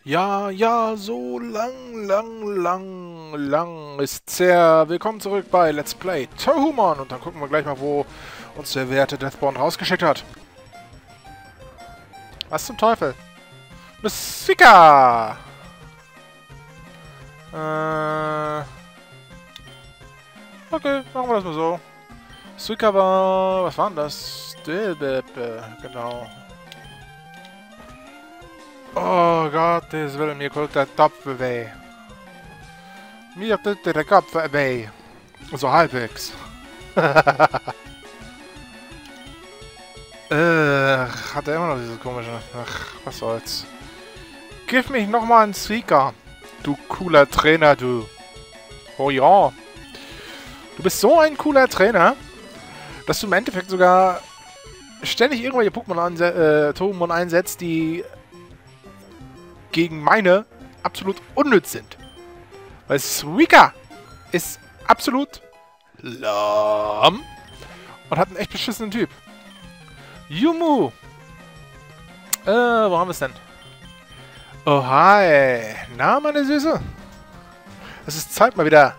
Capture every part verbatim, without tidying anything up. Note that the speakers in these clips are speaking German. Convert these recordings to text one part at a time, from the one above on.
Ja, ja, so lang, lang, lang, lang ist's her. Willkommen zurück bei Let's Play Tohumon. Und dann gucken wir gleich mal, wo uns der werte Deathborn rausgeschickt hat. Was zum Teufel? Eine Suika! Äh... Okay, machen wir das mal so. Suika war... Was war denn das? Genau. Oh Gott, das will mir guckt der Topf weh. Mir tut der Kopf weh. So halbwegs. äh, hat er immer noch diese komische... Ach, was soll's. Gib mich nochmal einen Suika. Du cooler Trainer, du. Oh ja. Du bist so ein cooler Trainer, dass du im Endeffekt sogar ständig irgendwelche Pokémon anse äh, Tohumon einsetzt, die gegen meine absolut unnütz sind. Weil Suika ist absolut lahm und hat einen echt beschissenen Typ. Yumu. Äh, wo haben wir es denn? Oh, hi. Na, meine Süße? Es ist Zeit mal wieder.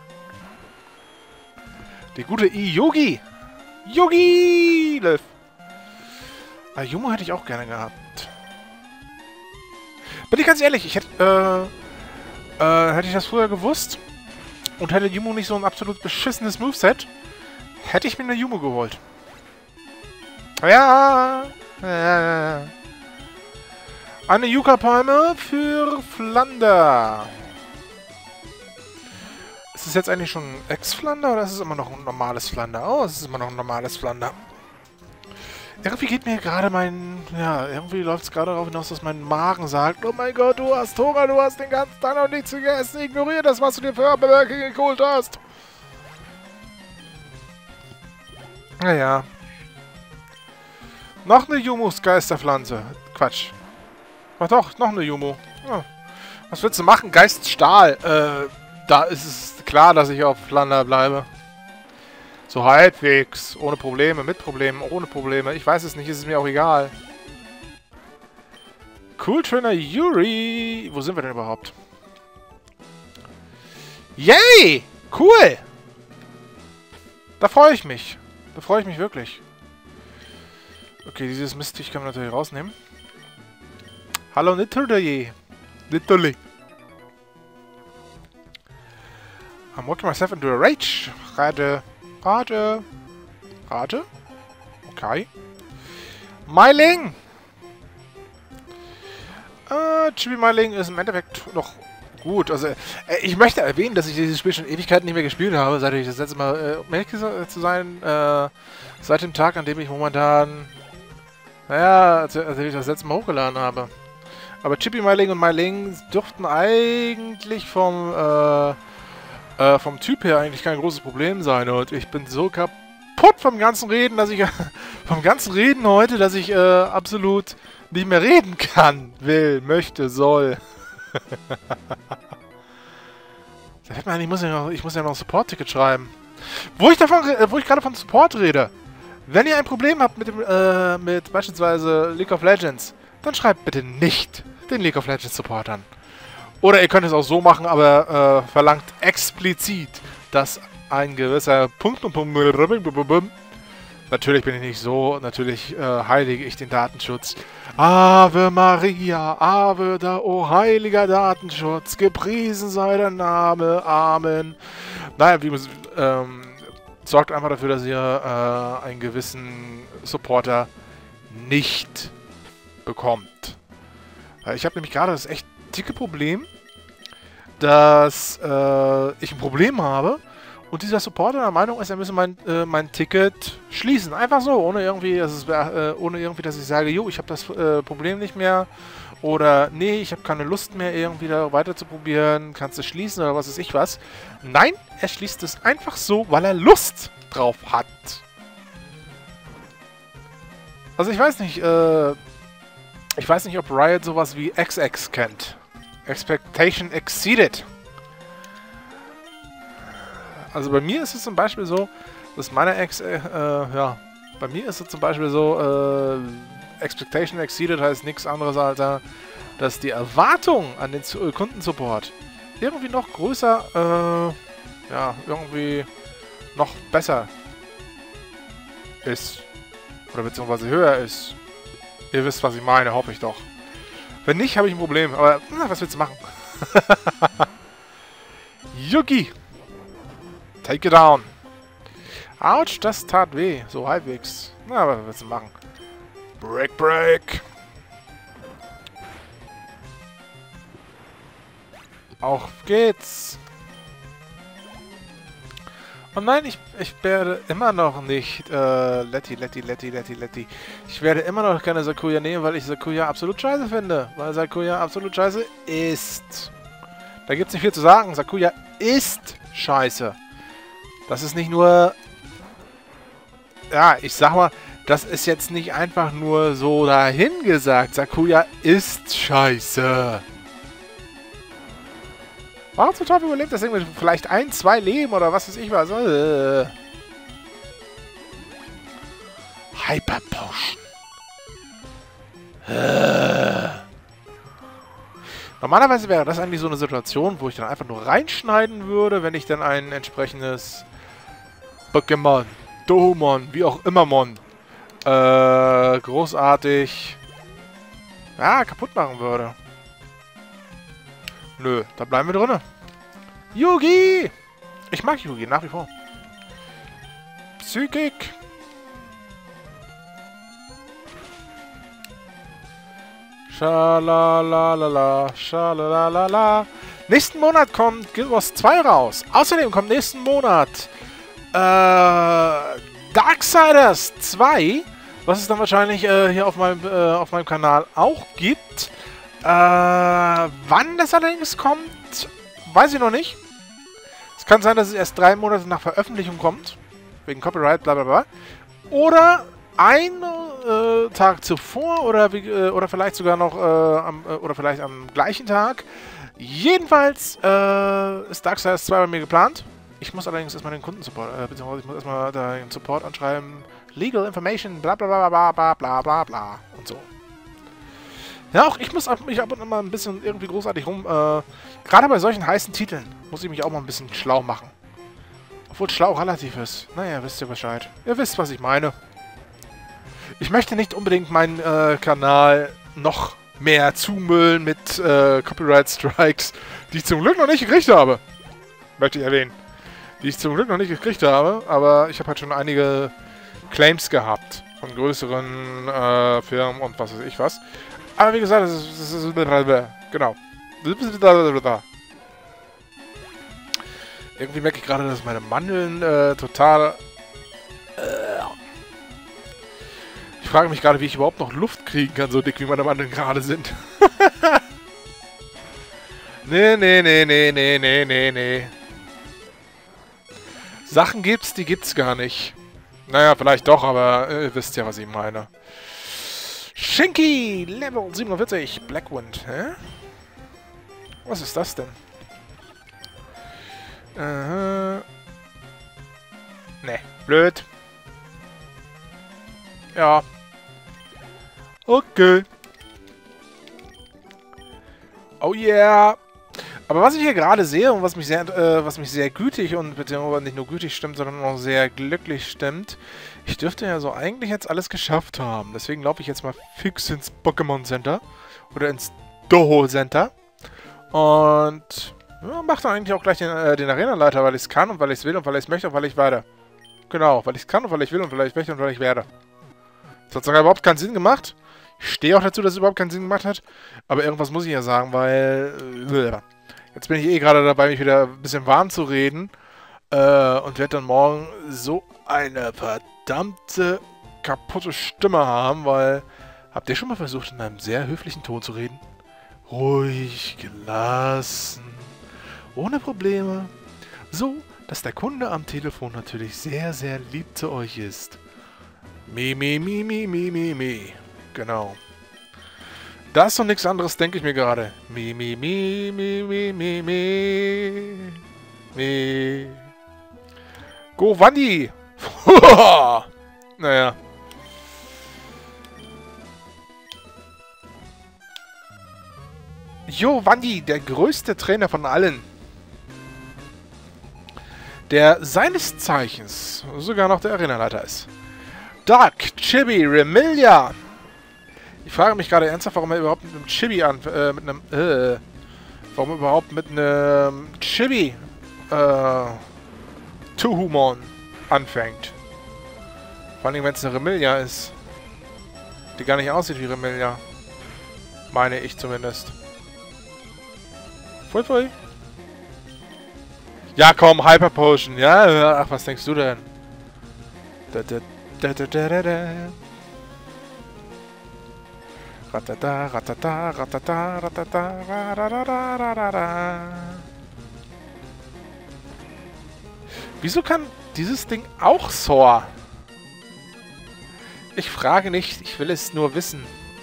Die gute I-Yogi. Yogi! Löw. Ah, Yumu hätte ich auch gerne gehabt. Bin ich ganz ehrlich, ich hätte, äh, äh, hätte ich das früher gewusst und hätte Yumu nicht so ein absolut beschissenes Moveset, hätte ich mir eine Yumu geholt. Ja, ja. Eine Yucca-Palme für Flander. Ist es jetzt eigentlich schon Ex-Flander oder ist es immer noch ein normales Flander? Oh, es ist immer noch ein normales Flander. Irgendwie geht mir gerade mein... Ja, irgendwie läuft es gerade darauf hinaus, dass mein Magen sagt, oh mein Gott, du hast Hunger, du hast den ganzen Tag noch nichts gegessen, ignoriere das, was du dir für Hamburger geholt hast. Naja. Noch eine Yumus Geisterpflanze. Quatsch. Ach doch, noch eine Yumu. Oh. Was willst du machen? Geiststahl. Äh, da ist es klar, dass ich auf Flander bleibe. So halbwegs. Ohne Probleme, mit Problemen, ohne Probleme. Ich weiß es nicht, ist es mir auch egal. Cool Trainer Yuri. Wo sind wir denn überhaupt? Yay! Cool! Da freue ich mich. Da freue ich mich wirklich. Okay, dieses Mistviech kann man natürlich rausnehmen. Hallo Nitordaye. Nitorli. I'm working myself into a rage. Rade. Rade. Rade? Okay. Myling! Äh, Chibi Myling ist im Endeffekt noch gut. Also, äh, ich möchte erwähnen, dass ich dieses Spiel schon Ewigkeiten nicht mehr gespielt habe, seit ich das letzte Mal, äh, um ehrlich zu sein, äh, seit dem Tag, an dem ich momentan, naja, als, als ich das letzte Mal hochgeladen habe. Aber Chibi Myling und Myling dürften eigentlich vom, äh, Äh, vom Typ her eigentlich kein großes Problem sein. Und ich bin so kaputt vom ganzen Reden, dass ich vom ganzen Reden heute, dass ich äh, absolut nicht mehr reden kann, will, möchte, soll. Da hätte man, ich muss ja noch, ich muss ja noch ein Support-Ticket schreiben. Wo ich davon, wo ich gerade von Support rede. Wenn ihr ein Problem habt mit dem, äh, mit beispielsweise League of Legends, dann schreibt bitte nicht den League of Legends Support an. Oder ihr könnt es auch so machen, aber äh, verlangt explizit, dass ein gewisser Punkt und Punkt... Natürlich bin ich nicht so, natürlich äh, heilige ich den Datenschutz. Ave Maria, Ave da, oh heiliger Datenschutz, gepriesen sei der Name, Amen. Naja, wie, ähm, sorgt einfach dafür, dass ihr äh, einen gewissen Supporter nicht bekommt. Ich habe nämlich gerade das echt dicke Problem, dass äh, ich ein Problem habe und dieser Supporter der Meinung ist, er müsse mein, äh, mein Ticket schließen. Einfach so, ohne irgendwie, dass, es, äh, ohne irgendwie, dass ich sage, jo, ich habe das äh, Problem nicht mehr oder nee, ich habe keine Lust mehr, irgendwie da weiter zu probieren, kannst du schließen oder was weiß ich was. Nein, er schließt es einfach so, weil er Lust drauf hat. Also ich weiß nicht, äh, ich weiß nicht, ob Riot sowas wie X X kennt. Expectation exceeded. Also bei mir ist es zum Beispiel so, dass meine Ex, äh, ja, bei mir ist es zum Beispiel so, äh, Expectation exceeded heißt nichts anderes als, dass die Erwartung an den äh, Kundensupport irgendwie noch größer, äh, ja, irgendwie noch besser ist. Oder beziehungsweise höher ist. Ihr wisst, was ich meine, hoffe ich doch. Wenn nicht, habe ich ein Problem. Aber, na, was willst du machen? Yugi! Take it down! Autsch, das tat weh. So halbwegs. Na, aber was willst du machen? Break, break! Auf geht's! Und nein, ich, ich werde immer noch nicht äh, Letty, Letty, Letty, Letty, Letty. Ich werde immer noch keine Sakuya nehmen, weil ich Sakuya absolut scheiße finde. Weil Sakuya absolut scheiße ist. Da gibt's nicht viel zu sagen. Sakuya ist scheiße. Das ist nicht nur... Ja, ich sag mal, das ist jetzt nicht einfach nur so dahingesagt. Sakuya ist scheiße. Warum zum Teufel überlebt das Ding mit vielleicht ein, zwei Leben oder was weiß ich was? Äh. Hyper Potion. Äh. Normalerweise wäre das eigentlich so eine Situation, wo ich dann einfach nur reinschneiden würde, wenn ich dann ein entsprechendes Pokémon, Dohomon, wie auch immer Mon, äh, großartig, ja, kaputt machen würde. Nö, da bleiben wir drinne. Yugi! Ich mag Yugi nach wie vor. Psychik. Schalalalala, schalalalala. Nächsten Monat kommt Guild Wars zwei raus. Außerdem kommt nächsten Monat äh, Darksiders zwei, was es dann wahrscheinlich äh, hier auf meinem, äh, auf meinem Kanal auch gibt. Äh, wann das allerdings kommt, weiß ich noch nicht. Es kann sein, dass es erst drei Monate nach Veröffentlichung kommt. Wegen Copyright, bla bla bla. Oder ein äh, Tag zuvor oder, wie, äh, oder vielleicht sogar noch äh, am, äh, oder vielleicht am gleichen Tag. Jedenfalls äh, ist Darksiders zwei bei mir geplant. Ich muss allerdings erstmal den Kundensupport, äh, beziehungsweise ich muss erstmal den Support anschreiben. Legal Information, bla bla bla bla bla bla bla bla und so. Ja, auch ich muss mich ab und an mal ein bisschen irgendwie großartig rum... Äh, gerade bei solchen heißen Titeln muss ich mich auch mal ein bisschen schlau machen. Obwohl schlau relativ ist. Naja, wisst ihr Bescheid. Ihr wisst, was ich meine. Ich möchte nicht unbedingt meinen äh, Kanal noch mehr zumüllen mit äh, Copyright-Strikes, die ich zum Glück noch nicht gekriegt habe. Möchte ich erwähnen. Die ich zum Glück noch nicht gekriegt habe, aber ich habe halt schon einige Claims gehabt von größeren äh, Firmen und was weiß ich was. Aber wie gesagt, das ist... Das ist genau. Irgendwie merke ich gerade, dass meine Mandeln äh, total... Äh, ich frage mich gerade, wie ich überhaupt noch Luft kriegen kann, so dick wie meine Mandeln gerade sind. nee, nee, nee, nee, nee, nee, nee, nee. Sachen gibt's, die gibt's gar nicht. Naja, vielleicht doch, aber äh, ihr wisst ja, was ich meine. Shinky, Level siebenundvierzig, Blackwind, hä? Was ist das denn? Äh, ne, blöd. Ja. Okay. Oh yeah. Aber was ich hier gerade sehe und was mich sehr, äh, was mich sehr gütig und beziehungsweise nicht nur gütig stimmt, sondern auch sehr glücklich stimmt, ich dürfte ja so eigentlich jetzt alles geschafft haben. Deswegen laufe ich jetzt mal fix ins Pokémon Center oder ins Doho Center und ja, mache dann eigentlich auch gleich den, äh, den Arenaleiter, weil ich es kann und weil ich es will und weil ich es möchte und weil ich werde. Genau, weil ich es kann und weil ich will und weil ich möchte und weil ich werde. Das hat sogar überhaupt keinen Sinn gemacht. Ich stehe auch dazu, dass es überhaupt keinen Sinn gemacht hat. Aber irgendwas muss ich ja sagen, weil... Äh, jetzt bin ich eh gerade dabei, mich wieder ein bisschen warm zu reden. Äh, und werde dann morgen so eine verdammte kaputte Stimme haben, weil... Habt ihr schon mal versucht, in einem sehr höflichen Ton zu reden? Ruhig, gelassen, ohne Probleme. So, dass der Kunde am Telefon natürlich sehr, sehr lieb zu euch ist. Mi, mi, mi, mi, mi, mi, mi. Genau. Das und nichts anderes denke ich mir gerade. Mi, mi, mi, mi, mi, mi, mi. Mi. Go, Wandi! Naja. Giovanni, der größte Trainer von allen. Der seines Zeichens sogar noch der Arenaleiter ist. Doug, Chibi, Remilia. Ich frage mich gerade ernsthaft, warum er überhaupt mit einem Chibi an... Äh, mit einem... Äh, warum er überhaupt mit einem Chibi... Äh... Tuhumon anfängt. Vor allem, wenn es eine Remilia ist. Die gar nicht aussieht wie Remilia. Meine ich zumindest. Pfui, pfui. Ja, komm, Hyper Potion. Ja, ach, was denkst du denn? Da, da, da, da, da, da, da. Ratata, ratata, ratata, ratata, ratata, ratata. Wieso kann dieses Ding auch Soar? Ich frage nicht, ich will es nur wissen.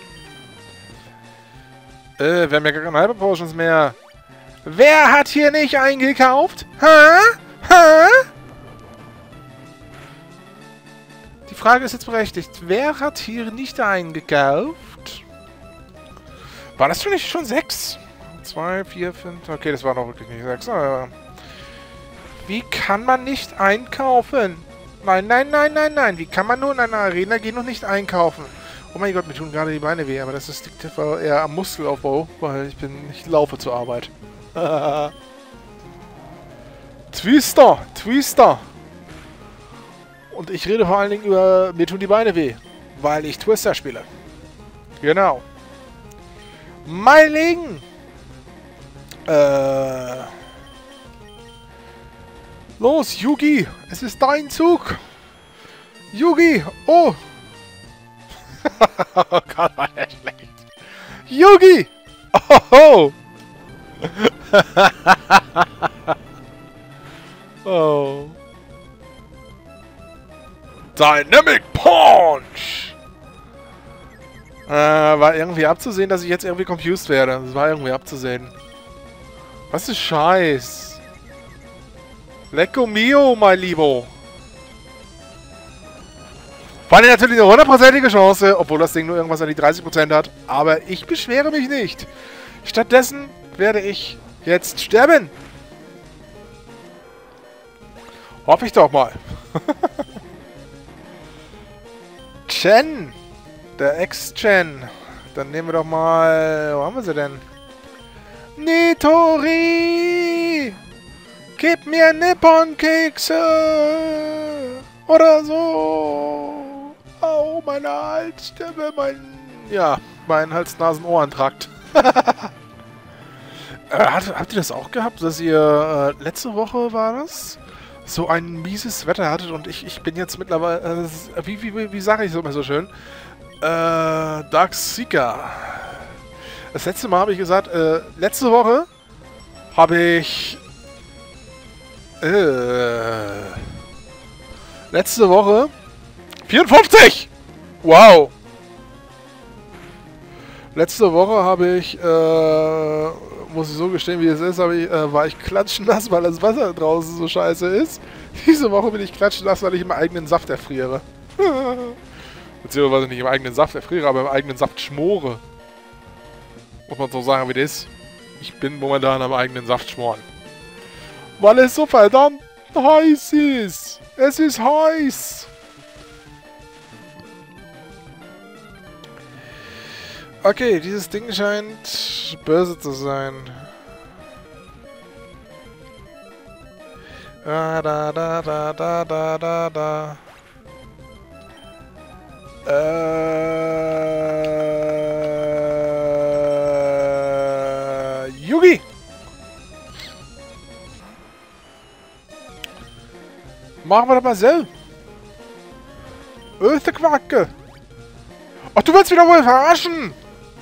Äh, wir haben ja gar keine Hyper Potions mehr. Wer hat hier nicht eingekauft? Hä? Hä? Die Frage ist jetzt berechtigt. Wer hat hier nicht eingekauft? War das schon nicht schon sechs? Zwei, vier, fünf... Okay, das war noch wirklich nicht sechs. Aber wie kann man nicht einkaufen? Nein, nein, nein, nein, nein. Wie kann man nur in eine Arena gehen und nicht einkaufen? Oh mein Gott, mir tun gerade die Beine weh, aber das ist liegt eher am Muskelaufbau, weil ich bin, ich laufe zur Arbeit. Twister, Twister. Und ich rede vor allen Dingen über, mir tun die Beine weh, weil ich Twister spiele. Genau. Mein Legen. Äh. Los, Yugi, es ist dein Zug. Yugi, oh. Oh Gott, war der schlecht. Yugi! Oh! Oh. Dynamic Punch! Äh, war irgendwie abzusehen, dass ich jetzt irgendwie confused werde. Das war irgendwie abzusehen. Was ist Scheiß? Lecco mio, mein Liebo. War natürlich eine hundertprozentige Chance, obwohl das Ding nur irgendwas an die dreißig Prozent hat. Aber ich beschwere mich nicht. Stattdessen werde ich jetzt sterben. Hoffe ich doch mal. Chen. Der Ex-Chen. Dann nehmen wir doch mal... Wo haben wir sie denn? Nitori! Gib mir Nippon-Kekse! Oder so! Au, meine Halsstimme, mein... Ja, mein Hals-Nasen-Ohrentrakt. äh, hat, habt ihr das auch gehabt, dass ihr... Äh, letzte Woche war das? So ein mieses Wetter hattet und ich, ich bin jetzt mittlerweile... Äh, wie wie, wie, wie sage ich es immer so schön? Äh, Dark Seeker. Das letzte Mal habe ich gesagt, äh, letzte Woche habe ich... Äh... Letzte Woche... vierundfünfzig! Wow! Letzte Woche habe ich, äh, muss ich so gestehen, wie es ist, habe ich, äh, war ich klatschnass, weil das Wasser draußen so scheiße ist. Diese Woche bin ich klatschnass, weil ich im eigenen Saft erfriere. Beziehungsweise nicht im eigenen Saft erfriere, aber im eigenen Saft schmore. Muss man so sagen, wie das ist. Ich bin momentan am eigenen Saft schmoren. Weil es so verdammt heiß ist. Es ist heiß. Okay, dieses Ding scheint böse zu sein. Da, da, da, da, da, da, da, da. Äh... Yugi! Machen wir das mal so. Öste Quacke! Ach, du willst wieder wohl verarschen!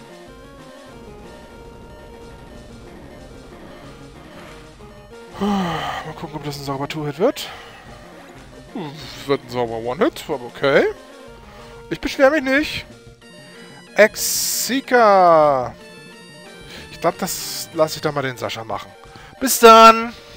Mal gucken, ob das ein sauber Two-Hit wird. Es wird ein sauber One-Hit, aber okay. Ich beschwere mich nicht. Exika. Ich glaube, das lasse ich dann mal den Sascha machen. Bis dann!